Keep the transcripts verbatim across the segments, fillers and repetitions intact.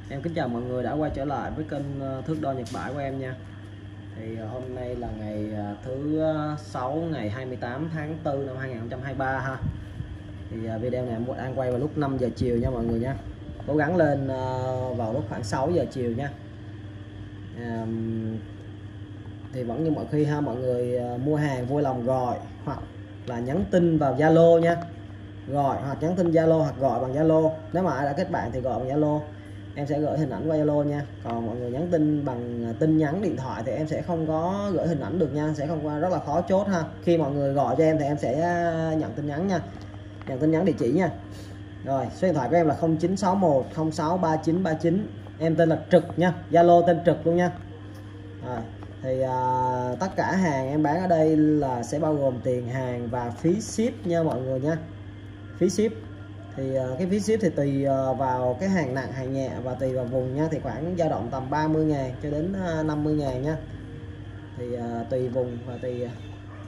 Em kính chào mọi người đã quay trở lại với kênh thước đo Nhật Bãi của em nha. Thì hôm nay là ngày thứ sáu, ngày hai mươi tám tháng tư năm hai nghìn không trăm hai mươi ba ha. Thì video này em đang quay vào lúc năm giờ chiều nha mọi người nha. Cố gắng lên vào lúc khoảng sáu giờ chiều nha. À, thì vẫn như mọi khi ha, mọi người mua hàng vui lòng gọi hoặc là nhắn tin vào Zalo nha. Gọi hoặc nhắn tin Zalo hoặc gọi bằng Zalo. Nếu mà ai đã kết bạn thì gọi bằng Zalo, em sẽ gửi hình ảnh qua Zalo nha. Còn mọi người nhắn tin bằng tin nhắn điện thoại thì em sẽ không có gửi hình ảnh được nha, sẽ không qua, rất là khó chốt ha. Khi mọi người gọi cho em thì em sẽ nhận tin nhắn nha, nhận tin nhắn địa chỉ nha. Rồi số điện thoại của em là không chín sáu một không sáu ba chín ba chín. Em tên là Trực nha, Zalo tên Trực luôn nha. Rồi thì à, tất cả hàng em bán ở đây là sẽ bao gồm tiền hàng và phí ship nha mọi người nha. Phí ship thì uh, cái phí ship thì tùy uh, vào cái hàng nặng hàng nhẹ và tùy vào vùng nha, thì khoảng dao động tầm ba mươi ngàn cho đến uh, năm mươi ngàn nha. Thì uh, tùy vùng và tùy uh,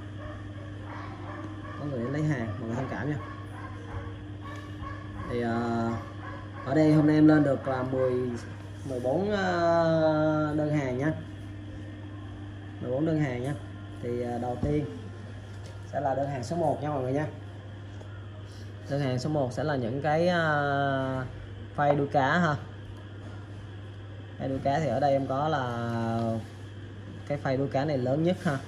có người đến lấy hàng, mọi người thông cảm nha. Thì uh, ở đây hôm nay em lên được là mười, mười bốn uh, đơn hàng nha, mười bốn đơn hàng nha. Thì uh, đầu tiên sẽ là đơn hàng số một nha mọi người nha. Đơn hàng số một sẽ là những cái uh, phay đuôi cá ha. Phay đuôi cá thì ở đây em có là cái phay đuôi cá này lớn nhất ha.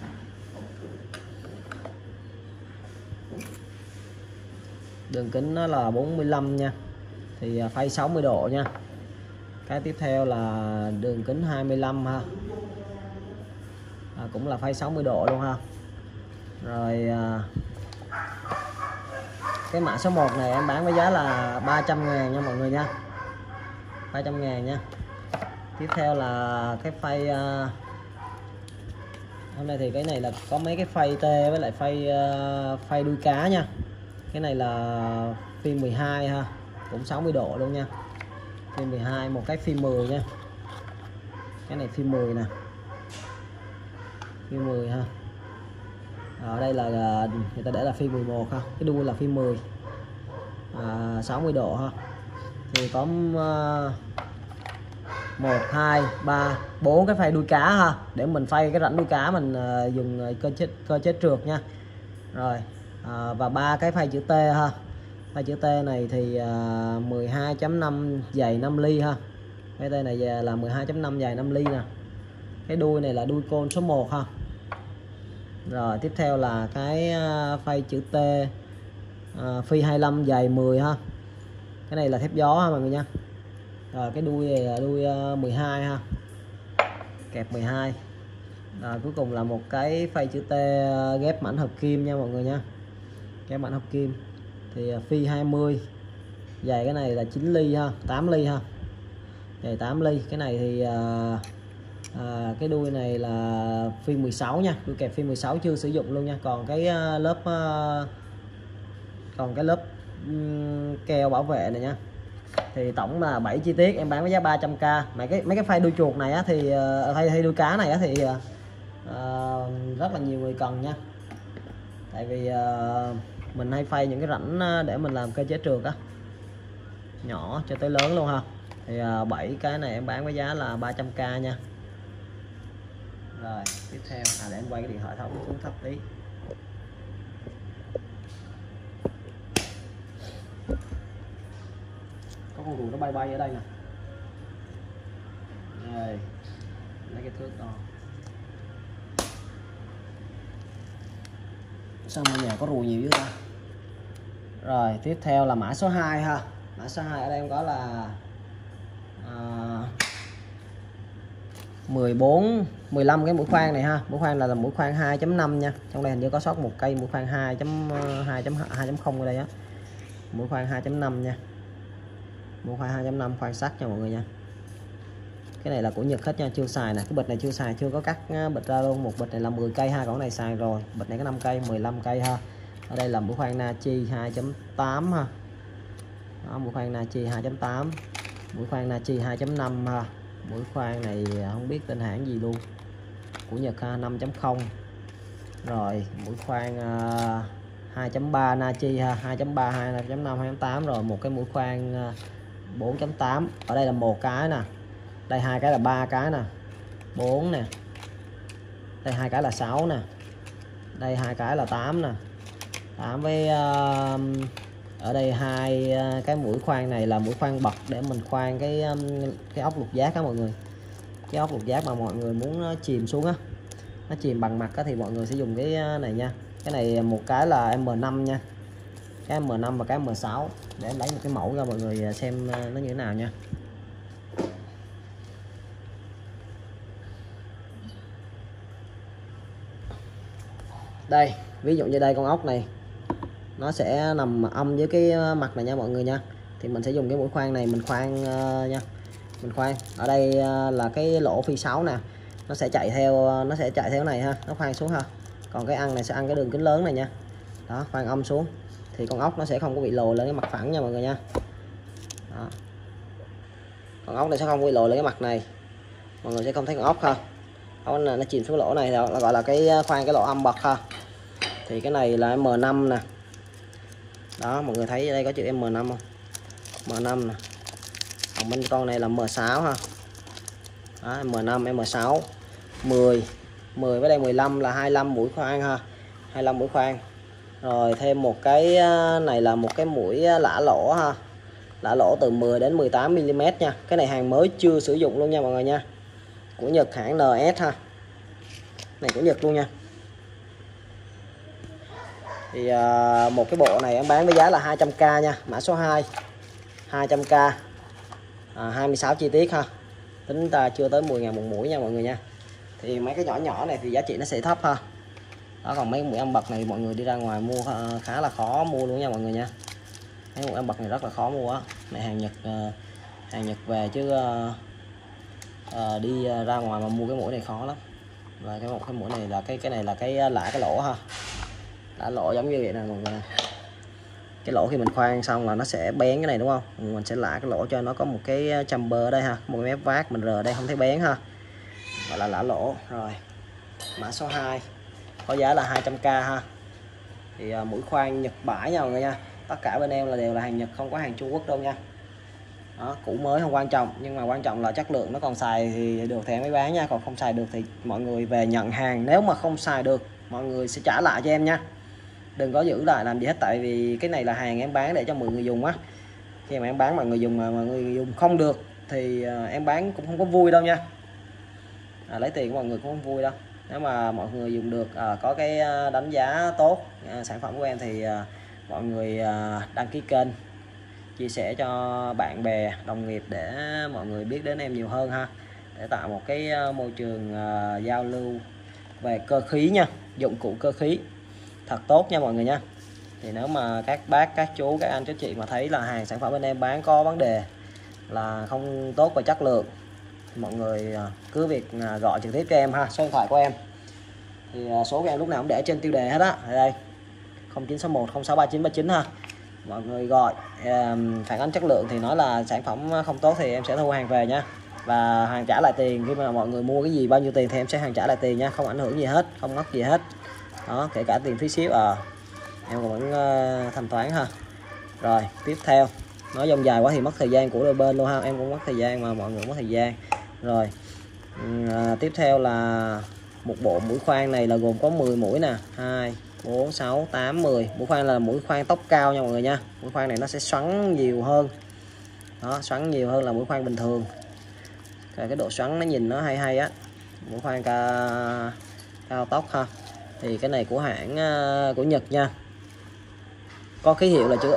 Đường kính nó là bốn mươi lăm nha. Thì uh, phay sáu mươi độ nha. Cái tiếp theo là đường kính hai mươi lăm ha. À, cũng là phay sáu mươi độ luôn ha. Rồi uh, cái mã số một này em bán với giá là ba trăm ngàn nha mọi người nha, ba trăm ngàn nha. Tiếp theo là cái phay uh, hôm nay thì cái này là có mấy cái phay tê với lại phay uh, phay đuôi cá nha. Cái này là phi mười hai ha, cũng sáu mươi độ luôn nha. Phi mười hai, một cái phi mười nha. Cái này phi mười nè, phi mười ha. Ở đây là người ta để là phi mười một ha, cái đuôi là phi mười, à, sáu mươi độ ha. Thì có uh, một, hai, ba, bốn cái phay đuôi cá ha, để mình phay cái rãnh đuôi cá mình uh, dùng cơ chế cơ chế trượt nha. Rồi uh, và ba cái phay chữ T ha. Phay chữ T này thì uh, mười hai chấm năm dày năm ly ha. Cái T này là mười hai chấm năm dài năm ly nè. Cái đuôi này là đuôi côn số một ha. Rồi tiếp theo là cái phay chữ T uh, phi hai mươi lăm dày mười ha. Cái này là thép gió ha mọi người nha. Rồi cái đuôi này là đuôi uh, mười hai ha, kẹp mười hai. Rồi cuối cùng là một cái phay chữ T uh, ghép mảnh hợp kim nha mọi người nha. Ghép mảnh hợp kim thì uh, phi hai mươi dày, cái này là chín ly ha, tám ly ha, dày tám ly. Cái này thì uh, À, cái đuôi này là phi mười sáu nha, đuôi kẹp phi mười sáu chưa sử dụng luôn nha. Còn cái uh, lớp uh, còn cái lớp um, keo bảo vệ này nha. Thì tổng là bảy chi tiết em bán với giá ba trăm k. Mấy cái mấy cái phay đuôi chuột này á, thì uh, hay hay đuôi cá này á, thì uh, rất là nhiều người cần nha. Tại vì uh, mình hay phay những cái rãnh để mình làm cơ chế trượt á, nhỏ cho tới lớn luôn ha. Thì uh, bảy cái này em bán với giá là ba trăm k nha. Rồi tiếp theo à, để em quay cái điện thoại thống xuống thấp tí. Có con ruồi nó bay bay ở đây nè. Rồi lấy cái thước đo. Sao mà nhà có ruồi nhiều dữ ta. Rồi tiếp theo là mã số hai ha. Mã số hai ở đây em có là à, mười bốn, mười lăm cái mũi khoan này ha. Mũi khoan là, là mũi khoan hai chấm năm nha. Trong đây hình như có sót một cây mũi khoan hai chấm hai chấm không ở đây á. Mũi khoan hai chấm năm nha. Mũi khoan hai chấm năm khoan sắt nha mọi người nha. Cái này là của Nhật hết nha, chưa xài nè. Cái bịch này chưa xài, chưa có cắt bịch ra luôn. Một bịch này là mười cây ha, còn này xài rồi. Bịch này có năm cây, mười lăm cây ha. Ở đây là mũi khoan Nachi hai chấm tám ha. Đó, mũi khoan Nachi hai chấm tám. Mũi khoan Nachi hai chấm năm ha. Mũi khoan này không biết tên hãng gì luôn, của Nhật ha, năm chấm không. Rồi mũi khoan uh, hai chấm ba Nachi ha, hai chấm ba, hai chấm năm, hai chấm tám. Rồi một cái mũi khoan uh, bốn chấm tám. Ở đây là một cái nè, đây hai cái là ba cái nè, bốn nè, đây hai cái là sáu nè, đây hai cái là tám nè, tám với uh, ở đây hai uh, cái mũi khoan này là mũi khoan bật để mình khoan cái um, cái ốc lục giác á mọi người. Cái ốc lục giác mà mọi người muốn nó chìm xuống á, nó chìm bằng mặt á, thì mọi người sẽ dùng cái này nha. Cái này một cái là M năm nha, cái M năm và cái M sáu, để em lấy một cái mẫu cho mọi người xem nó như thế nào nha. Đây, ví dụ như đây con ốc này nó sẽ nằm âm với cái mặt này nha mọi người nha. Thì mình sẽ dùng cái mũi khoan này mình khoan uh, nha. Mình khoan ở đây uh, là cái lỗ phi sáu nè, nó sẽ chạy theo nó sẽ chạy theo này ha, nó khoan xuống ha. Còn cái ăn này sẽ ăn cái đường kính lớn này nha. Đó, khoan âm xuống thì con ốc nó sẽ không có bị lồi lên cái mặt phẳng nha mọi người nha. Đó. Con ốc này sẽ không bị lồi lên cái mặt này, mọi người sẽ không thấy con ốc ha. Ốc này nó chìm xuống lỗ này, đó là gọi là cái khoan cái lỗ âm bật ha. Thì cái này là M năm nè. Đó, mọi người thấy ở đây có chữ M năm không? M năm nè. Còn bên con này là M sáu ha. Đó, M năm, M sáu, mười, mười với đây mười lăm là hai mươi lăm mũi khoan ha. hai mươi lăm mũi khoan. Rồi thêm một cái này là một cái mũi lã lỗ ha. Lã lỗ từ mười đến mười tám mi li mét nha. Cái này hàng mới chưa sử dụng luôn nha mọi người nha. Của Nhật hãng N S ha. Này của Nhật luôn nha. Thì uh, một cái bộ này em bán với giá là hai trăm k nha, mã số hai, hai trăm k, à, hai mươi sáu chi tiết ha. Tính ta chưa tới mười ngàn một mũi nha mọi người nha. Thì mấy cái nhỏ nhỏ này thì giá trị nó sẽ thấp ha. Đó, còn mấy mũi âm bật này mọi người đi ra ngoài mua khá là khó mua luôn nha mọi người nha. Mấy mũi âm bật này rất là khó mua á. Này hàng Nhật uh, hàng Nhật về chứ uh, uh, đi ra ngoài mà mua cái mũi này khó lắm. Và cái một cái mũi này là cái cái này là cái lạ cái lỗ ha. Lã lỗ giống như vậy nè mọi người nè. Cái lỗ khi mình khoan xong là nó sẽ bén cái này đúng không? Mình sẽ lạ cái lỗ cho nó có một cái chamber ở đây ha, một cái mép vát mình rờ ở đây không thấy bén ha. Gọi là lã lỗ. Rồi. Mã số hai có giá là hai trăm k ha. Thì uh, mũi khoan Nhật bãi nha mọi người nha. Tất cả bên em là đều là hàng Nhật, không có hàng Trung Quốc đâu nha. Đó, cũ mới không quan trọng, nhưng mà quan trọng là chất lượng nó còn xài thì được thì em mới bán nha, còn không xài được thì mọi người về nhận hàng, nếu mà không xài được mọi người sẽ trả lại cho em nha. Đừng có giữ lại làm gì hết, tại vì cái này là hàng em bán để cho mọi người dùng á. Khi mà em bán mọi người dùng mà mọi người dùng không được thì em bán cũng không có vui đâu nha. À, lấy tiền của mọi người cũng không vui đâu. Nếu mà mọi người dùng được, à, có cái đánh giá tốt à, sản phẩm của em thì à, mọi người à, đăng ký kênh, chia sẻ cho bạn bè, đồng nghiệp để mọi người biết đến em nhiều hơn ha. Để tạo một cái môi trường à, giao lưu về cơ khí nha, dụng cụ cơ khí thật tốt nha mọi người nha. Thì nếu mà các bác, các chú, các anh, các chị mà thấy là hàng sản phẩm bên em bán có vấn đề là không tốt về chất lượng, mọi người cứ việc gọi trực tiếp cho em ha, số điện thoại của em thì số của em lúc nào cũng để trên tiêu đề hết á. Ở đây không chín sáu một không sáu ba chín ba chín ha. Mọi người gọi phản ánh chất lượng thì nói là sản phẩm không tốt thì em sẽ thu hàng về nha, và hàng trả lại tiền. Khi mà mọi người mua cái gì bao nhiêu tiền thì em sẽ hàng trả lại tiền nha, không ảnh hưởng gì hết, không mất gì hết. Đó, kể cả tiền phí ship à, em cũng vẫn uh, thanh toán ha. Rồi tiếp theo, nói dông dài quá thì mất thời gian của đôi bên luôn ha, em cũng mất thời gian mà mọi người mất thời gian. Rồi à, tiếp theo là một bộ mũi khoan này là gồm có mười mũi nè, hai, bốn, sáu, tám, mười. Mũi khoan là mũi khoan tốc cao nha mọi người nha. Mũi khoan này nó sẽ xoắn nhiều hơn. Đó, xoắn nhiều hơn là mũi khoan bình thường. Cái, cái độ xoắn nó nhìn nó hay hay á. Mũi khoan cao, cao tốc ha. Thì cái này của hãng uh, của Nhật nha. Có ký hiệu là chữ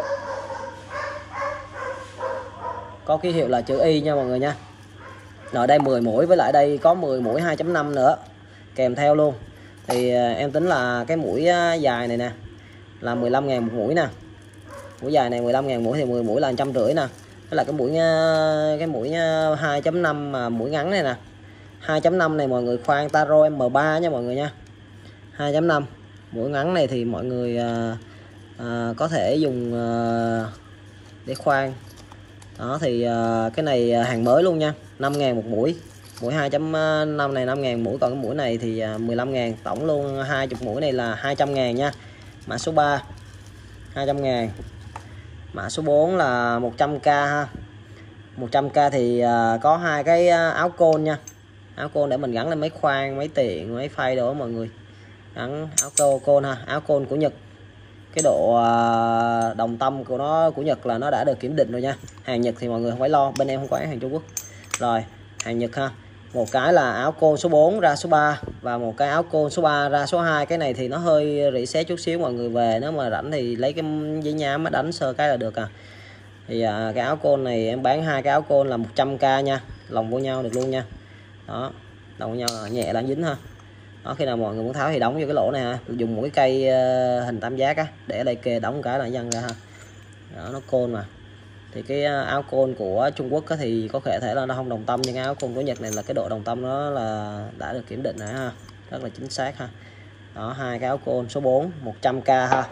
Có ký hiệu là chữ Y nha mọi người nha. Rồi đây mười mũi, với lại đây có mười mũi hai chấm năm nữa kèm theo luôn. Thì em tính là cái mũi dài này nè là mười lăm ngàn một mũi nè. Mũi dài này mười lăm ngàn mũi thì mười mũi là một trăm rưỡi nè. Cái là cái mũi cái mũi hai chấm năm mà mũi ngắn này nè. hai chấm năm này mọi người khoan Taro M ba nha mọi người nha. hai chấm năm mũi ngắn này thì mọi người à, à, có thể dùng à, để khoan. Đó thì à, cái này hàng mới luôn nha, năm ngàn một mũi. Mũi hai chấm năm này năm ngàn mũi, còn cái mũi này thì mười lăm ngàn. Tổng luôn hai mươi mũi này là hai trăm ngàn nha. Mã số ba hai trăm ngàn. Mã số bốn là một trăm k ha. một trăm k thì uh, có hai cái áo côn nha, áo côn để mình gắn lên mấy khoang, mấy tiện, mấy phay đồ đó mọi người. Gắn áo cô côn ha, áo côn của Nhật. Cái độ uh, đồng tâm của nó của Nhật là nó đã được kiểm định rồi nha. Hàng Nhật thì mọi người không phải lo, bên em không có hàng Trung Quốc. Rồi, hàng Nhật ha. Một cái là áo côn số bốn ra số ba và một cái áo côn số ba ra số hai. Cái này thì nó hơi rỉ sét chút xíu, mọi người về nếu mà rảnh thì lấy cái giấy nhám đánh sơ cái là được à. Thì à, cái áo côn này em bán hai cái áo côn là một trăm k nha, lòng vô nhau được luôn nha. Đó, lòng vô nhau là nhẹ là dính ha. Đó, khi nào mọi người muốn tháo thì đóng vô cái lỗ này ha, dùng một cái cây uh, hình tam giác á để đây kề đóng cái là dăng ra ha. Đó, nó côn mà. Thì cái áo côn của Trung Quốc thì có thể thể là nó không đồng tâm, nhưng áo côn của Nhật này là cái độ đồng tâm nó là đã được kiểm định rồi ha, rất là chính xác ha. Đó, hai cái áo côn số bốn một trăm k ha.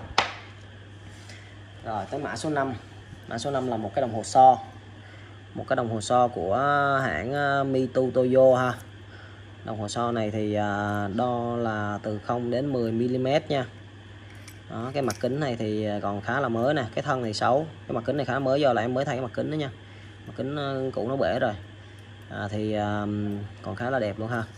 Rồi tới mã số năm. Mã số năm là một cái đồng hồ so, một cái đồng hồ so của hãng Mito Toyo ha. Đồng hồ so này thì đo là từ không đến mười mi li mét nha. Đó, cái mặt kính này thì còn khá là mới nè, cái thân thì xấu, cái mặt kính này khá mới do là em mới thay cái mặt kính đó nha, mặt kính cũ nó bể rồi. À, thì um, còn khá là đẹp luôn ha.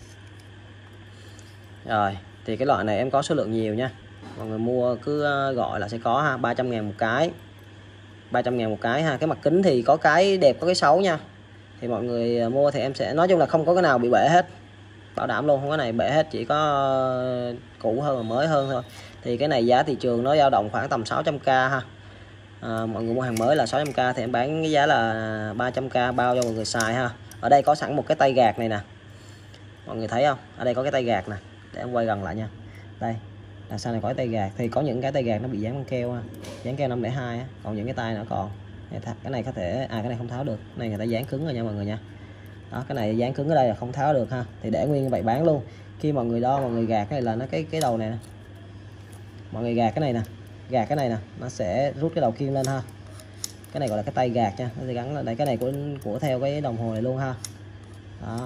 Rồi thì cái loại này em có số lượng nhiều nha, mọi người mua cứ gọi là sẽ có ha, ba trăm ngàn một cái, ba trăm ngàn một cái ha. Cái mặt kính thì có cái đẹp có cái xấu nha, thì mọi người mua thì em sẽ nói chung là không có cái nào bị bể hết, bảo đảm luôn, không có này bể hết, chỉ có cũ hơn và mới hơn thôi. Thì cái này giá thị trường nó dao động khoảng tầm sáu trăm k ha. À, mọi người mua hàng mới là sáu trăm k thì em bán cái giá là ba trăm k bao cho mọi người xài ha. Ở đây có sẵn một cái tay gạt này nè, mọi người thấy không, ở đây có cái tay gạt nè, để em quay gần lại nha. Đây là sau này có cái tay gạt, thì có những cái tay gạt nó bị dán băng keo ha, dán keo năm không hai á, còn những cái tay nó còn cái này có thể à cái này không tháo được, cái này người ta dán cứng rồi nha mọi người nha. Đó, cái này dán cứng ở đây là không tháo được ha, thì để nguyên như vậy bán luôn. Khi mọi người đo mọi người gạt cái này là nó cái cái đầu này nè, mọi người gạt cái này nè, gạt cái này nè, nó sẽ rút cái đầu kim lên ha. Cái này gọi là cái tay gạt nha, nó sẽ gắn lên đây, cái này của của theo cái đồng hồ này luôn ha. Đó,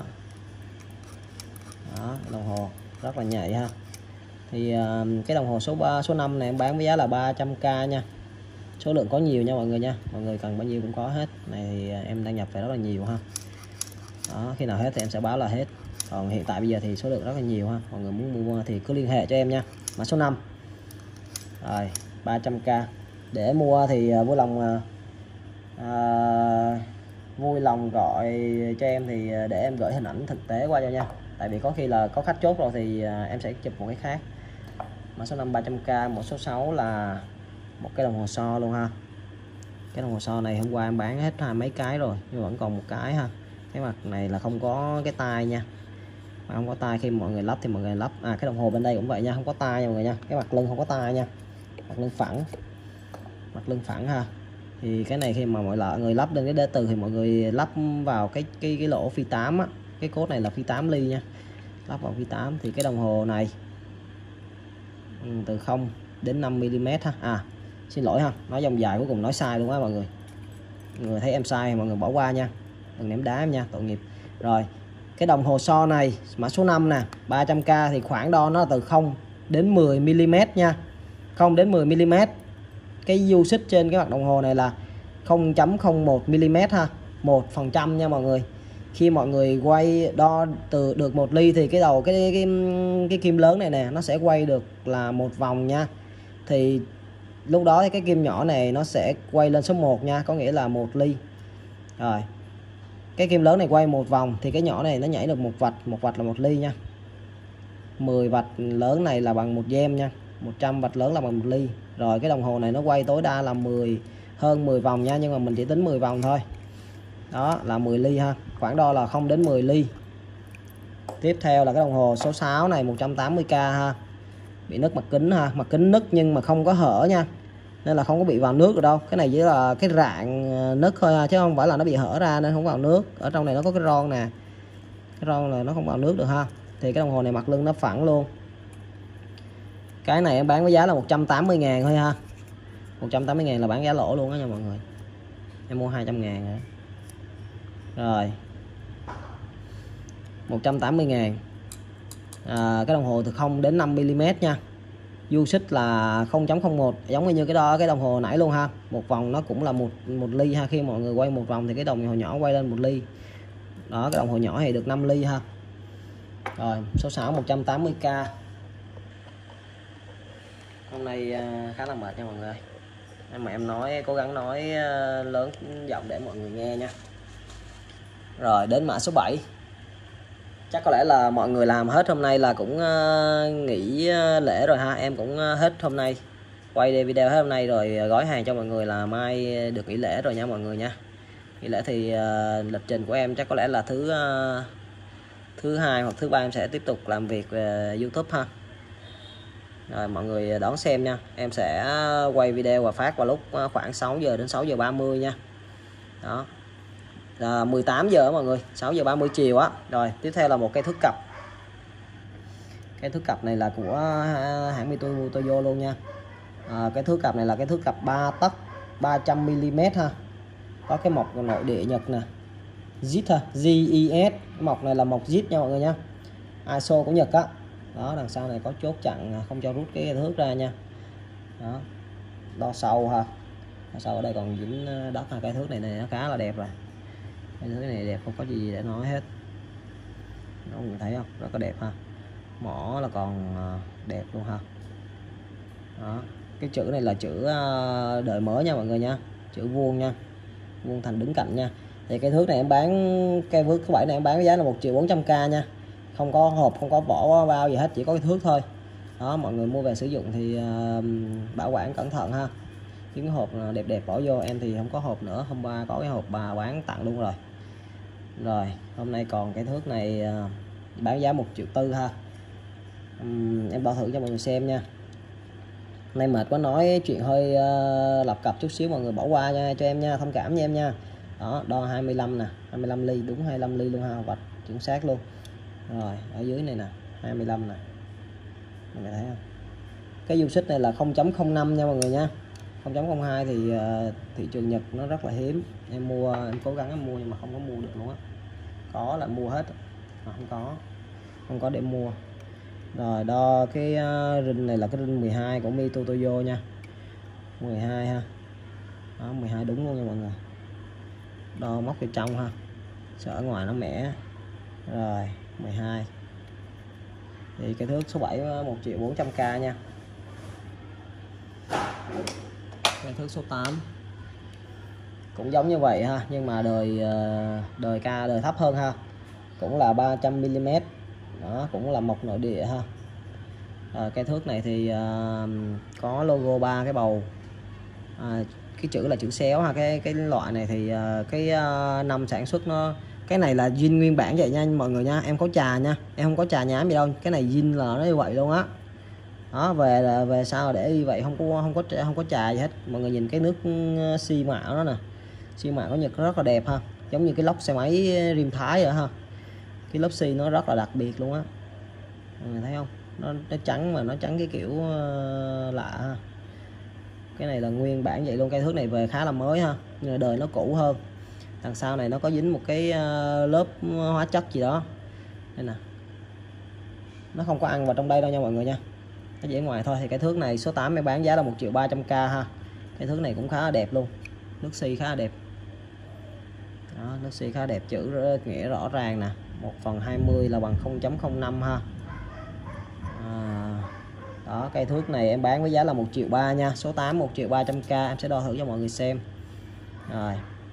đó đồng hồ rất là nhạy ha. Thì uh, cái đồng hồ số ba số năm này em bán với giá là ba trăm k nha, số lượng có nhiều nha mọi người nha, mọi người cần bao nhiêu cũng có hết. Này thì em đang nhập về rất là nhiều ha. Đó, khi nào hết thì em sẽ báo là hết, còn hiện tại bây giờ thì số lượng rất là nhiều ha, mọi người muốn mua thì cứ liên hệ cho em nha. Mã số năm rồi ba trăm k. Để mua thì vui lòng à, vui lòng gọi cho em thì để em gửi hình ảnh thực tế qua cho nha, tại vì có khi là có khách chốt rồi thì em sẽ chụp một cái khác. Mã số năm ba trăm k. Một số sáu là một cái đồng hồ so luôn ha. Cái đồng hồ so này hôm qua em bán hết hai mấy cái rồi nhưng vẫn còn một cái ha. Cái mặt này là không có cái tai nha, mà không có tai, khi mọi người lắp thì mọi người lắp à cái đồng hồ bên đây cũng vậy nha, không có tai nha mọi người nha, cái mặt lưng không có tai nha, mặt lưng phẳng, mặt lưng phẳng ha. Thì cái này khi mà mọi người lắp lên cái đế từ thì mọi người lắp vào cái cái cái lỗ phi tám á, cái cốt này là phi tám ly nha, lắp vào phi tám thì cái đồng hồ này từ không đến năm mi li mét ha. À xin lỗi ha, nói dòng dài cuối cùng nói sai luôn á mọi người, mọi người thấy em sai thì mọi người bỏ qua nha, đừng ném đá em nha, tội nghiệp. Rồi cái đồng hồ so này mã số năm nè, ba trăm k thì khoảng đo nó từ không đến mười mi li mét nha, không đến mười mi li mét. Cái du xích trên cái mặt đồng hồ này là không chấm không một mi li mét ha, một phần trăm nha mọi người. Khi mọi người quay đo từ được một ly thì cái đầu cái cái cái kim lớn này nè nó sẽ quay được là một vòng nha. Thì lúc đó thì cái kim nhỏ này nó sẽ quay lên số một nha, có nghĩa là một ly. Rồi cái kim lớn này quay một vòng thì cái nhỏ này nó nhảy được một vạch, một vạch là một ly nha. mười vạch lớn này là bằng một gem nha, một trăm vạch lớn là bằng một ly. Rồi cái đồng hồ này nó quay tối đa là mười hơn mười vòng nha, nhưng mà mình chỉ tính mười vòng thôi. Đó là mười ly ha, khoảng đo là không đến mười ly. Tiếp theo là cái đồng hồ số sáu này một trăm tám mươi k ha. Bị nứt mặt kính ha, mặt kính nứt nhưng mà không có hở nha, nên là không có bị vào nước được đâu. Cái này chỉ là cái rạn nứt thôi ha, chứ không phải là nó bị hở ra nên không vào nước. Ở trong này nó có cái ron nè, cái ron là nó không vào nước được ha. Thì cái đồng hồ này mặt lưng nó phẳng luôn. Cái này em bán với giá là một trăm tám mươi ngàn thôi ha, một trăm tám mươi ngàn là bán giá lỗ luôn đó nha mọi người, em mua hai trăm ngàn rồi. Rồi một trăm tám mươi ngàn. À, cái đồng hồ từ không đến năm mi li mét nha, Du xích là không chấm không một, giống như cái đó cái đồng hồ nãy luôn ha. Một vòng nó cũng là một một ly ha. Khi mọi người quay một vòng thì cái đồng hồ nhỏ quay lên một ly. Đó, cái đồng hồ nhỏ thì được năm ly ha. Rồi, số sáu một trăm tám mươi k. Hôm nay khá là mệt nha mọi người. Em mà em nói cố gắng nói lớn giọng để mọi người nghe nha. Rồi đến mã số bảy. Chắc có lẽ là mọi người làm hết hôm nay là cũng nghỉ lễ rồi ha. Em cũng hết hôm nay, quay video hết hôm nay rồi gói hàng cho mọi người là mai được nghỉ lễ rồi nha mọi người nha. Nghỉ lễ thì lịch trình của em chắc có lẽ là thứ thứ hai hoặc thứ ba em sẽ tiếp tục làm việc về YouTube ha. Rồi mọi người đón xem nha. Em sẽ quay video và phát vào lúc khoảng sáu giờ đến sáu giờ ba mươi nha. Đó. À, mười tám giờ mọi người, sáu giờ ba mươi chiều á. Rồi tiếp theo là một cây thước cặp. Cái thước cặp này là của hãng Mitutoyo luôn nha. À, cái thước cặp này là cái thước cặp ba tấc ba trăm mi li mét ha. Có cái mộc nội địa Nhật nè, zit ha, giê e ét. Mộc này là mộc zit nha mọi người nha, i ét o của Nhật á. Đó, đằng sau này có chốt chặn không cho rút cái thước ra nha. Đó, đo sâu ha. Đo sâu ở đây còn dính đất ha. Cái thước này này nó khá là đẹp rồi. Cái thước này đẹp, không có gì để nói hết. Đó, mọi người thấy không, rất là đẹp ha. Mỏ là còn đẹp luôn ha. Đó, cái chữ này là chữ đời mới nha mọi người nha, chữ vuông nha, vuông thành đứng cạnh nha. Thì cái thước này em bán, cái thước thứ bảy này em bán với giá là một triệu bốn trăm k nha. Không có hộp, không có vỏ bao gì hết, chỉ có cái thước thôi. Đó, mọi người mua về sử dụng thì uh, bảo quản cẩn thận ha. Những cái hộp đẹp đẹp bỏ vô. Em thì không có hộp nữa, hôm qua có cái hộp bà bán tặng luôn rồi. Rồi hôm nay còn cái thước này uh, bán giá một triệu tư ha. um, Em đo thử cho mọi người xem nha. Hôm nay mệt quá, nói chuyện hơi uh, lập cập chút xíu, mọi người bỏ qua nha, cho em nha, thông cảm nha em nha. Đó, đo hai mươi lăm nè, hai mươi lăm ly, đúng hai mươi lăm ly luôn ha, vạch chuẩn xác luôn. Rồi ở dưới này nè, hai mươi lăm nè, mọi người thấy không? Cái dung xích này là không chấm không năm nha mọi người nha. không chấm không hai thì uh, thị trường Nhật nó rất là hiếm. Em mua, em cố gắng em mua nhưng mà không có mua được luôn á. Có là mua hết mà không có, không có để mua. Rồi đo cái uh, ring này là cái ring mười hai của Mitutoyo nha, mười hai ha. Đó, mười hai đúng luôn nha mọi người. Đo móc vào trong ha, sợ ở ngoài nó mẻ. Rồi mười hai. Thì cái thước số bảy một triệu bốn trăm k nha. Cái thước số tám cũng giống như vậy ha, nhưng mà đời đời ca đời thấp hơn ha. Cũng là ba trăm mi li mét. Đó, cũng là mộc nội địa ha. À, cái thước này thì uh, có logo ba cái bầu. À, cái chữ là chữ xéo ha. Cái cái loại này thì uh, cái uh, năm sản xuất nó, cái này là zin nguyên bản vậy nha mọi người nha. Em có trà nha, em không có trà nhám gì đâu. Cái này zin là nó như vậy luôn á. Đó, về là về sao để như vậy, không có không có không có trà gì hết. Mọi người nhìn cái nước xi mạo nó nè, xi mạo của Nhật rất là đẹp ha, giống như cái lốc xe máy Rim Thái rồi ha. Cái lớp xi nó rất là đặc biệt luôn á, mọi người thấy không? Nó, nó trắng mà nó trắng cái kiểu uh, lạ ha. Cái này là nguyên bản vậy luôn. Cây thước này về khá là mới ha, nhưng mà đời nó cũ hơn. Đằng sau này nó có dính một cái uh, lớp hóa chất gì đó đây nè, nó không có ăn vào trong đây đâu nha mọi người nha, nó chỉ ở ngoài thôi. Thì cái thước này số tám em bán giá là một triệu ba trăm k ha. Cái thước này cũng khá là đẹp luôn, nước xi khá là đẹp. Đó, nước xi khá đẹp, chữ nghĩa rõ ràng nè. Một phần hai mươi là bằng không chấm không năm ha. À, đó, cây thước này em bán với giá là một triệu ba nha. Số tám một triệu ba trăm k. Em sẽ đo thử cho mọi người xem. Rồi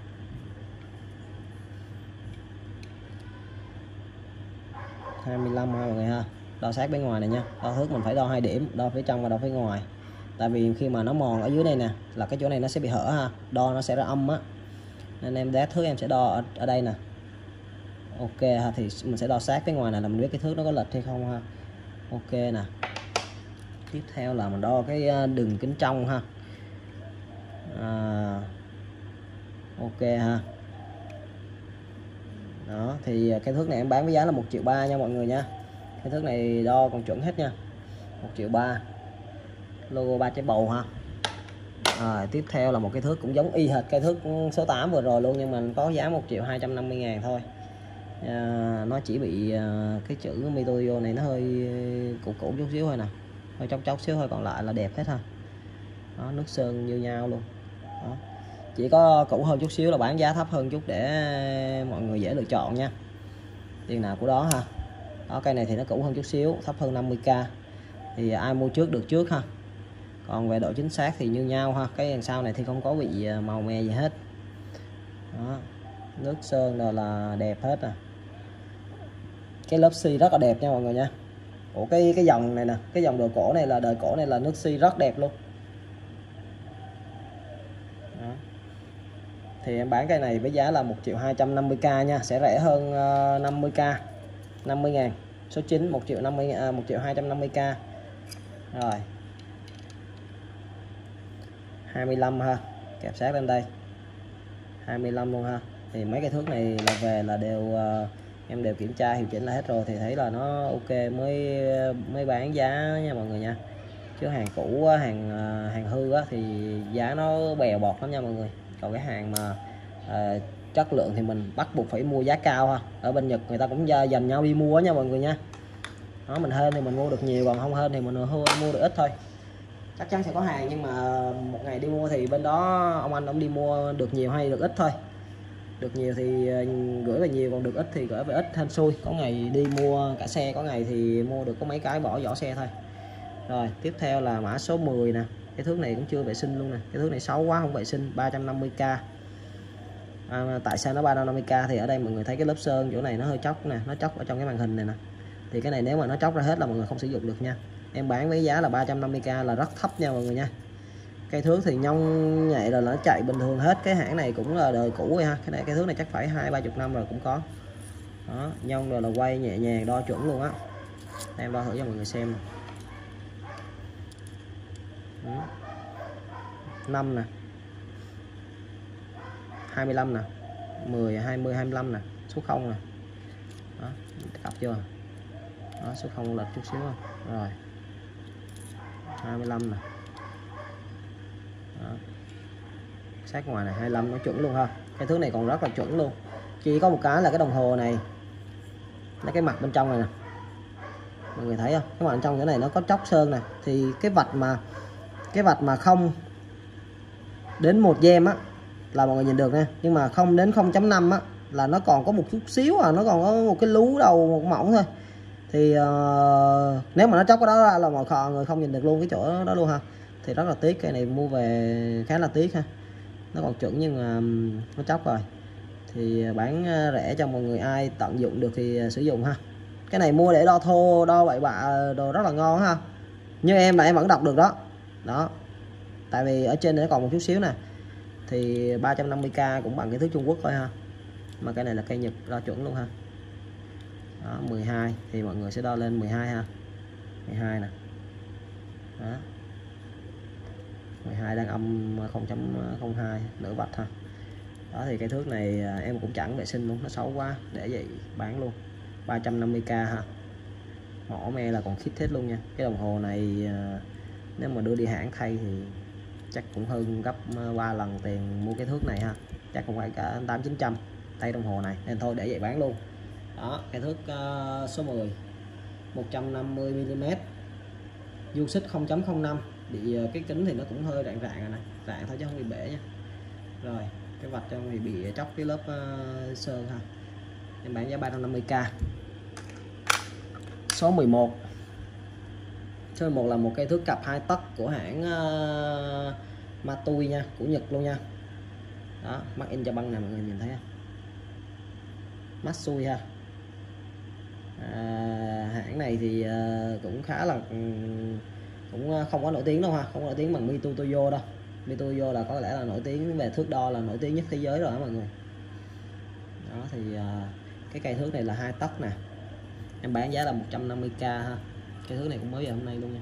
hai mươi lăm ha mọi người ha. Đo sát bên ngoài này nha. Đo thước mình phải đo hai điểm, đo phía trong và đo phía ngoài. Tại vì khi mà nó mòn ở dưới đây nè, là cái chỗ này nó sẽ bị hở ha, đo nó sẽ ra âm á. Nên em đá thước em sẽ đo ở, ở đây nè. Ok ha, thì mình sẽ đo sát phía ngoài này là mình biết cái thước nó có lệch hay không ha. Ok nè. Tiếp theo là mình đo cái đường kính trong ha. À, ok ha. Đó, thì cái thước này em bán với giá là một triệu ba nha mọi người nha. Cái thước này đo còn chuẩn hết nha, một triệu ba. Logo ba trái bầu ha. À, tiếp theo là một cái thước cũng giống y hệt cây thước số tám vừa rồi luôn, nhưng mà có giá một triệu hai trăm năm mươi ngàn thôi. À, nó chỉ bị à, cái chữ Mitutoyo này nó hơi cũ cũ chút xíu thôi nè. hơi chóc chóc xíu thôi, còn lại là đẹp hết ha. Đó, nước sơn như nhau luôn. Đó. Chỉ có cũ hơn chút xíu là bán giá thấp hơn chút để mọi người dễ lựa chọn nha, tiền nào của đó ha. Đó, cây này thì nó cũ hơn chút xíu, thấp hơn năm mươi k, thì ai mua trước được trước ha. Còn về độ chính xác thì như nhau ha. Cái đằng sau này thì không có bị màu me gì hết. Đó, nước sơn rồi là đẹp hết à. Cái lớp xi rất là đẹp nha mọi người nha. Ủa cái cái dòng này nè, cái dòng đồ cổ này là đời cổ này là nước xi rất đẹp luôn. Đó. Thì em bán cái này với giá là một triệu hai trăm năm mươi k nha, sẽ rẻ hơn uh, năm mươi k, năm mươi ngàn. Số chín một triệu năm mươi à, một triệu hai trăm năm mươi k. Rồi. hai mươi lăm ha, kẹp sát lên đây. hai mươi lăm luôn ha. Thì mấy cái thước này là về là đều uh, em đều kiểm tra hiệu chỉnh là hết rồi, thì thấy là nó ok mới mới bán giá nha mọi người nha. Chứ hàng cũ hàng hàng hư á, thì giá nó bèo bọt lắm nha mọi người. Còn cái hàng mà uh, chất lượng thì mình bắt buộc phải mua giá cao ha. Ở bên Nhật người ta cũng dành nhau đi mua nha mọi người nha. Đó, mình hên thì mình mua được nhiều, còn không hên thì mình mua được ít thôi. Chắc chắn sẽ có hàng, nhưng mà một ngày đi mua thì bên đó ông anh ông đi mua được nhiều hay được ít thôi. Được nhiều thì gửi về nhiều, còn được ít thì gửi về ít, hên xui. Có ngày đi mua cả xe, có ngày thì mua được có mấy cái bỏ vỏ xe thôi. Rồi tiếp theo là mã số mười nè. Cái thước này cũng chưa vệ sinh luôn nè. Cái thước này xấu quá không vệ sinh. Ba trăm năm mươi k. À, tại sao nó ba trăm năm mươi k? Thì ở đây mọi người thấy cái lớp sơn chỗ này nó hơi chóc nè, nó chóc ở trong cái màn hình này nè. Thì cái này nếu mà nó chóc ra hết là mọi người không sử dụng được nha. Em bán với giá là ba trăm năm mươi k là rất thấp nha mọi người nha. Cây thước thì nhông nhạy là nó chạy bình thường hết. Cái hãng này cũng là đời cũ rồi ha. Cái này cây thước này chắc phải hai ba chục năm rồi cũng có. Đó, nhông rồi là quay nhẹ nhàng, đo chuẩn luôn á. Em đo thử cho mọi người xem. năm nè, hai mươi lăm nè, mười, hai mươi, hai mươi lăm nè, số không nè. Đó, cặp chưa? Đó, số không lệch chút xíu không? Rồi. hai mươi lăm nè. Đó. Sát ngoài này hai mươi lăm nó chuẩn luôn ha. Cái thước này còn rất là chuẩn luôn. Chỉ có một cái là cái đồng hồ này, nó cái mặt bên trong này nè, mọi người thấy không? Cái mặt bên trong cái này nó có chóc sơn nè. Thì cái vạch mà cái vạch mà không đến một gem á là mọi người nhìn được nha, nhưng mà không đến không chấm năm á là nó còn có một chút xíu à, nó còn có một cái lú đầu một mỏng thôi. Thì uh, nếu mà nó chóc cái đó ra là mọi người không nhìn được luôn cái chỗ đó luôn ha. Thì rất là tiếc, cái này mua về khá là tiếc ha. Nó còn chuẩn nhưng mà nó chóc rồi. Thì bán rẻ cho mọi người, ai tận dụng được thì sử dụng ha. Cái này mua để đo thô, đo bậy bạ đồ rất là ngon ha. Như em là em vẫn đọc được đó. Đó. Tại vì ở trên này nó còn một chút xíu nè. Thì ba trăm năm mươi k cũng bằng cái thước Trung Quốc thôi ha. Mà cái này là cây Nhật, đo chuẩn luôn ha. Đó, mười hai thì mọi người sẽ đo lên mười hai ha. mười hai nè. Đó. mười hai đang âm không chấm không hai, nửa vạch ha. Đó thì cái thước này em cũng chẳng vệ sinh luôn, nó xấu quá, để vậy bán luôn. ba trăm năm mươi k ha. Mỏ me là còn khít hết luôn nha. Cái đồng hồ này nếu mà đưa đi hãng thay thì chắc cũng hơn gấp ba lần tiền mua cái thước này ha. Chắc cũng phải cả tám chín trăm tay đồng hồ này, nên thôi để vậy bán luôn. Đó, cái thước uh, số mười, một trăm năm mươi mi li mét, du xích không chấm không năm. Bị uh, cái kính thì nó cũng hơi rạn rạn rồi này, rạn thôi chứ không bị bể nha. Rồi cái vạch trong thì bị chóc cái lớp uh, sơn ha. Em bán giá ba trăm năm mươi k. Số mười một. Số mười một là một cây thước cặp hai tấc của hãng uh, Matui nha, của Nhật luôn nha. Đó, mắc in cho băng này mọi người nhìn thấy không? Matsui ha. À, hãng này thì uh, cũng khá là cũng không có nổi tiếng đâu ha, không có nổi tiếng bằng Mito Toyo đâu. Mito Toyo là có lẽ là nổi tiếng về thước đo, là nổi tiếng nhất thế giới rồi đó mọi người. Đó thì uh, cái cây thước này là hai tấc nè. Em bán giá là một trăm năm mươi k ha. Cái thước này cũng mới giờ hôm nay luôn nha.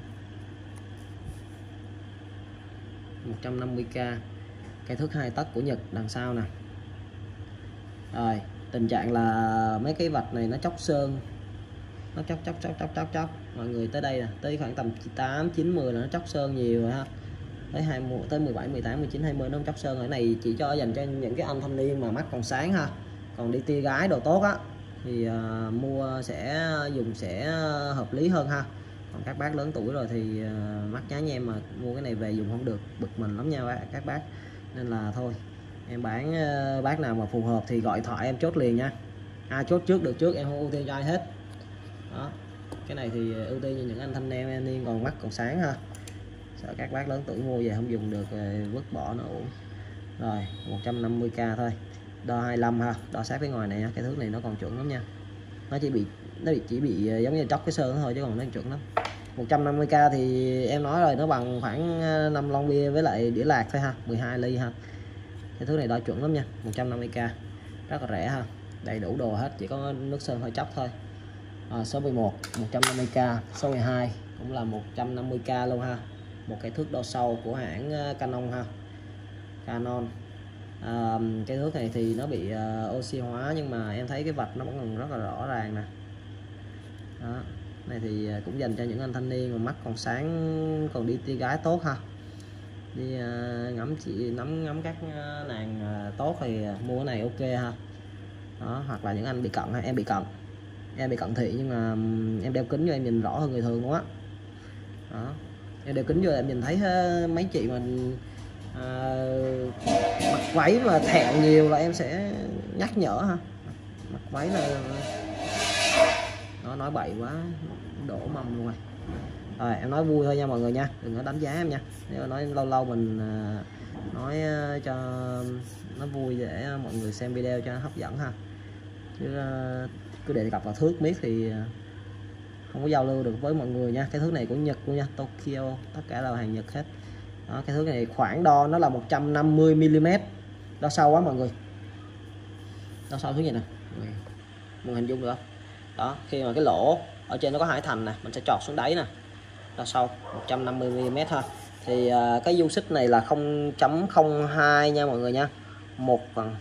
một trăm năm mươi k. Cây thước hai tấc của Nhật đằng sau nè. Rồi, tình trạng là mấy cái vạch này nó chóc sơn. Nó chóc chóc chóc chóc chóc chóc. Mọi người tới đây nè, tới khoảng tầm tám, chín, mười là nó chóc sơn nhiều rồi ha. Tới hai mươi, tới mười bảy, mười tám, mười chín, hai mươi nó chóc sơn. Cái này chỉ cho dành cho những cái anh thanh niên mà mắt còn sáng ha. Còn đi tia gái đồ tốt á thì uh, mua sẽ dùng sẽ hợp lý hơn ha. Còn các bác lớn tuổi rồi thì mắc nhá nha em, mà mua cái này về dùng không được bực mình lắm nha các bác, nên là thôi em bán. Bác nào mà phù hợp thì gọi điện thoại em chốt liền nha, ai chốt trước được trước, em không ưu tiên cho ai hết. Đó, cái này thì ưu tiên cho những anh thanh niên em niên còn mắt còn sáng ha, sợ các bác lớn tuổi mua về không dùng được vứt bỏ nó uổng. Rồi một trăm năm mươi k thôi, đo hai mươi lăm ha, đo sát với ngoài này nha. Cái thước này nó còn chuẩn lắm nha, nó chỉ bị nó bị chỉ bị giống như tróc cái sơn thôi chứ còn nó chuẩn lắm. Một trăm năm mươi k thì em nói rồi, nó bằng khoảng năm lon bia với lại đĩa lạc thôi ha, mười hai ly ha. Cái thứ này đo chuẩn lắm nha, một trăm năm mươi k rất là rẻ ha, đầy đủ đồ hết, chỉ có nước sơn hơi chóc thôi. À, số mười một một trăm năm mươi k, số mười hai cũng là một trăm năm mươi k luôn ha. Một cái thước đo sâu của hãng Canon ha, Canon. À, cái thước này thì nó bị uh, oxy hóa nhưng mà em thấy cái vạch nó vẫn còn rất là rõ ràng nè. Đó, này thì cũng dành cho những anh thanh niên mà mắt còn sáng, còn đi đi gái tốt ha, đi uh, ngắm chị nắm ngắm các uh, nàng uh, tốt thì mua cái này ok ha. Đó, hoặc là những anh bị cận ha, em bị cận em bị cận thị nhưng mà um, em đeo kính cho em nhìn rõ hơn người thường luôn á. Đó, em đeo kính vô em nhìn thấy uh, mấy chị mà uh, mặc váy mà thẹo nhiều là em sẽ nhắc nhở ha, mặc váy là nó nói bậy quá đổ mầm luôn rồi. Rồi em nói vui thôi nha mọi người nha, đừng có đánh giá em nha, nếu nói lâu lâu mình uh, nói uh, cho nó vui để mọi người xem video cho nó hấp dẫn ha, chứ uh, cứ đề cập vào thước miết thì uh, không có giao lưu được với mọi người nha. Cái thước này của Nhật luôn nha, Tokyo, tất cả là hàng Nhật hết. Đó, cái thước này khoảng đo nó là một trăm năm mươi mi li mét, đo sâu quá mọi người, đo sâu thứ gì nè, mọi hình dung được không? Đó, khi mà cái lỗ ở trên nó có hai thành nè, mình sẽ chọt xuống đáy nè, đo sâu một trăm năm mươi mi li mét ha. Thì uh, cái dung xích này là không chấm không hai nha mọi người nha, một phần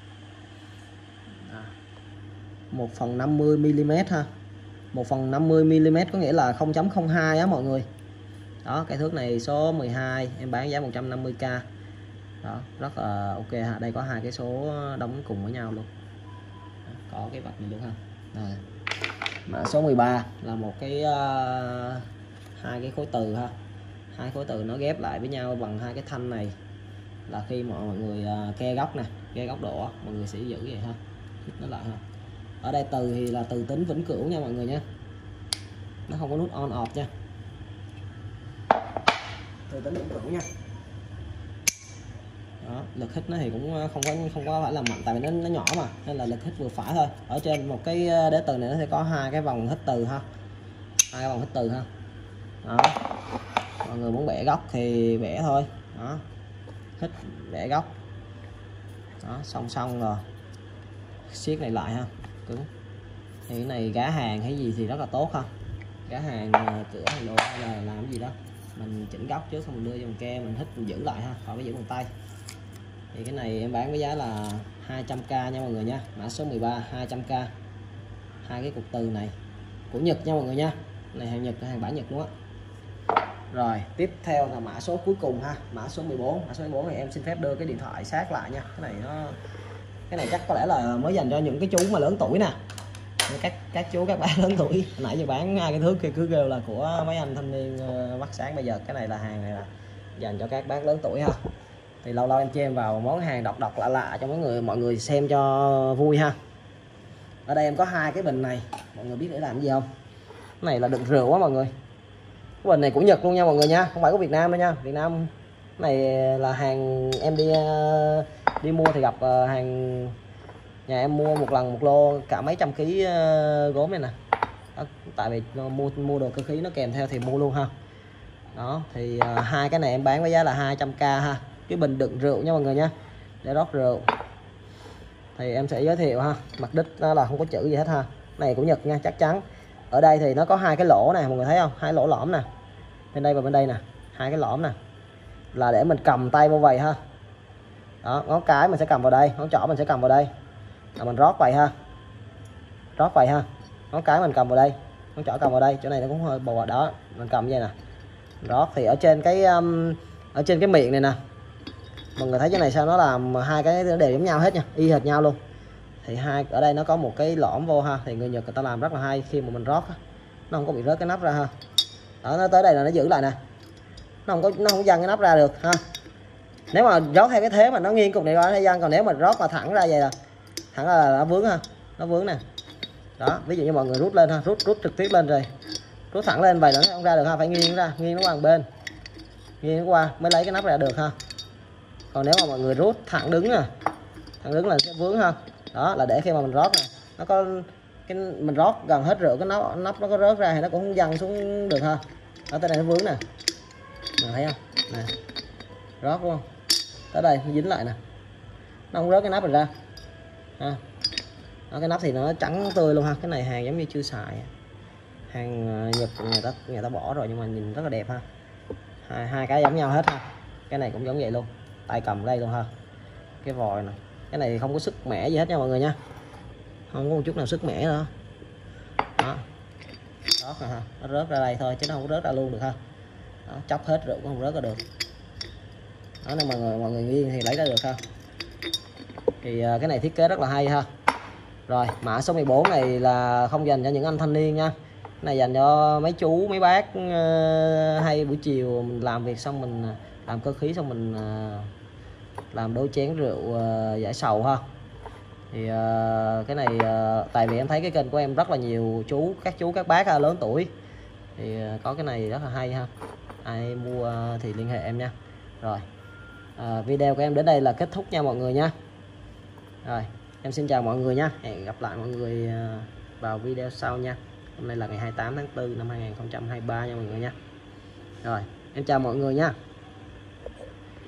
một phần năm mươi mi li mét ha, một phần năm mươi mi li mét có nghĩa là không chấm không hai á mọi người. Đó, cái thước này số mười hai em bán giá một trăm năm mươi k. Đó, rất là ok ha. Đây có hai cái số đóng cùng với nhau luôn. Đó, có cái vạch này luôn ha. Rồi. Mã số mười ba là một cái uh, hai cái khối từ ha. Hai khối từ nó ghép lại với nhau bằng hai cái thanh này, là khi mọi người uh, ke góc nè, ke góc độ mọi người sẽ giữ vậy ha. Nó lại ha. Ở đây từ thì là từ tính vĩnh cửu nha mọi người nha, nó không có nút on off nha, từ tính vĩnh cửu nha. Đó, lực hít nó thì cũng không có không có phải là mạnh, tại vì nó nó nhỏ mà nên là lực hít vừa phải thôi. Ở trên một cái đế từ này nó sẽ có hai cái vòng hít từ ha, hai cái vòng hít từ ha. Đó, mọi người muốn bẻ góc thì bẻ thôi. Đó, hít bẻ góc. Đó, song song rồi siết này lại ha, cứng. Thì cái này gá hàng hay gì thì rất là tốt ha, gá hàng cửa hay đồ hay là làm cái gì đó mình chỉnh góc trước xong mình đưa vô ke mình hít mình giữ lại ha, khỏi phải giữ bằng tay. Thì cái này em bán với giá là hai trăm k nha mọi người nha, mã số mười ba hai trăm k. Hai cái cục từ này của Nhật nha mọi người nha, cái này hàng Nhật, hàng bản Nhật luôn á. Rồi tiếp theo là mã số cuối cùng ha, mã số mười bốn. Mã số mười bốn này em xin phép đưa cái điện thoại sát lại nha, cái này nó cái này chắc có lẽ là mới dành cho những cái chú mà lớn tuổi nè, các các chú các bác lớn tuổi. Nãy giờ bán hai cái thước kia cứ kêu là của mấy anh thanh niên bắt sáng, bây giờ cái này là hàng này là dành cho các bác lớn tuổi ha. Thì lâu lâu em cho em vào món hàng độc độc lạ lạ cho mọi người mọi người xem cho vui ha. Ở đây em có hai cái bình này, mọi người biết để làm gì không? Cái này là đựng rượu á mọi người. Cái bình này của Nhật luôn nha mọi người nha, không phải của Việt Nam đâu nha. Việt Nam cái này là hàng em đi đi mua thì gặp hàng nhà em mua một lần một lô cả mấy trăm ký gốm này nè. Đó, tại vì mua mua đồ cơ khí nó kèm theo thì mua luôn ha. Đó thì uh, hai cái này em bán với giá là hai trăm k ha. Cái bình đựng rượu nha mọi người nha, để rót rượu. Thì em sẽ giới thiệu ha, mặt đích nó là không có chữ gì hết ha. Này của Nhật nha, chắc chắn. Ở đây thì nó có hai cái lỗ này mọi người thấy không, hai lỗ lõm nè, bên đây và bên đây nè, hai cái lõm nè là để mình cầm tay vô vậy ha. Đó, ngón cái mình sẽ cầm vào đây, ngón trỏ mình sẽ cầm vào đây, là mình rót vậy ha, rót vậy ha. Ngón cái mình cầm vào đây, ngón trỏ cầm vào đây, chỗ này nó cũng hơi bò. Đó, mình cầm vậy nè, rót. Thì ở trên cái um, ở trên cái miệng này nè, mọi người thấy cái này sao nó làm hai cái nó đều giống nhau hết nha, y hệt nhau luôn. Thì hai ở đây nó có một cái lõm vô ha, thì người Nhật người ta làm rất là hay, khi mà mình rót nó không có bị rớt cái nắp ra ha. Đó, nó tới đây là nó giữ lại nè, nó không có nó không văng cái nắp ra được ha. Nếu mà rót theo cái thế mà nó nghiêng cục này ra nó văng, còn nếu mà rót mà thẳng ra vậy là thẳng là nó vướng ha, nó vướng nè. Đó, ví dụ như mọi người rút lên ha, rút rút trực tiếp lên rồi rút thẳng lên vậy là nó không ra được ha, phải nghiêng ra, nghiêng nó qua một bên, nghiêng nó qua mới lấy cái nắp ra được ha. Còn nếu mà mọi người rút thẳng đứng nè, thẳng đứng là sẽ vướng ha. Đó là để khi mà mình rót nè, nó có cái mình rót gần hết rượu cái nắp nắp nó có rớt ra thì nó cũng không văng xuống được ha. Đó, tới đây nó vướng nè, mình thấy không nè, rót luôn tới đây nó dính lại nè, nó không rớt cái nắp này ra ha. Đó, cái nắp thì nó trắng tươi luôn ha. Cái này hàng giống như chưa xài, hàng Nhật người ta người ta bỏ rồi nhưng mà nhìn rất là đẹp ha. Hai, hai cái giống nhau hết ha. Cái này cũng giống vậy luôn, tay cầm đây luôn ha. Cái vòi này, cái này không có sức mẻ gì hết nha mọi người nha, không có một chút nào sức mẻ nữa. Đó, rót nè ha, nó rớt ra đây thôi chứ nó không rớt ra luôn được ha. Đó, chóc hết rượu cũng không rớt ra được. Đó, nên mọi người mọi người nghiêng thì lấy ra được ha. Thì cái này thiết kế rất là hay ha. Rồi mã số mười bốn này là không dành cho những anh thanh niên nha, cái này dành cho mấy chú mấy bác uh, hay buổi chiều mình làm việc xong mình làm cơ khí xong mình uh, làm đôi chén rượu uh, giải sầu ha. Thì uh, cái này uh, tại vì em thấy cái kênh của em rất là nhiều chú các chú các bác uh, lớn tuổi thì uh, có cái này rất là hay ha. Ai mua uh, thì liên hệ em nha. Rồi uh, video của em đến đây là kết thúc nha mọi người nha. Rồi em xin chào mọi người nha, hẹn gặp lại mọi người vào video sau nha. Hôm nay là ngày hai mươi tám tháng tư năm hai nghìn không trăm hai mươi ba nha mọi người nha. Rồi em chào mọi người nha.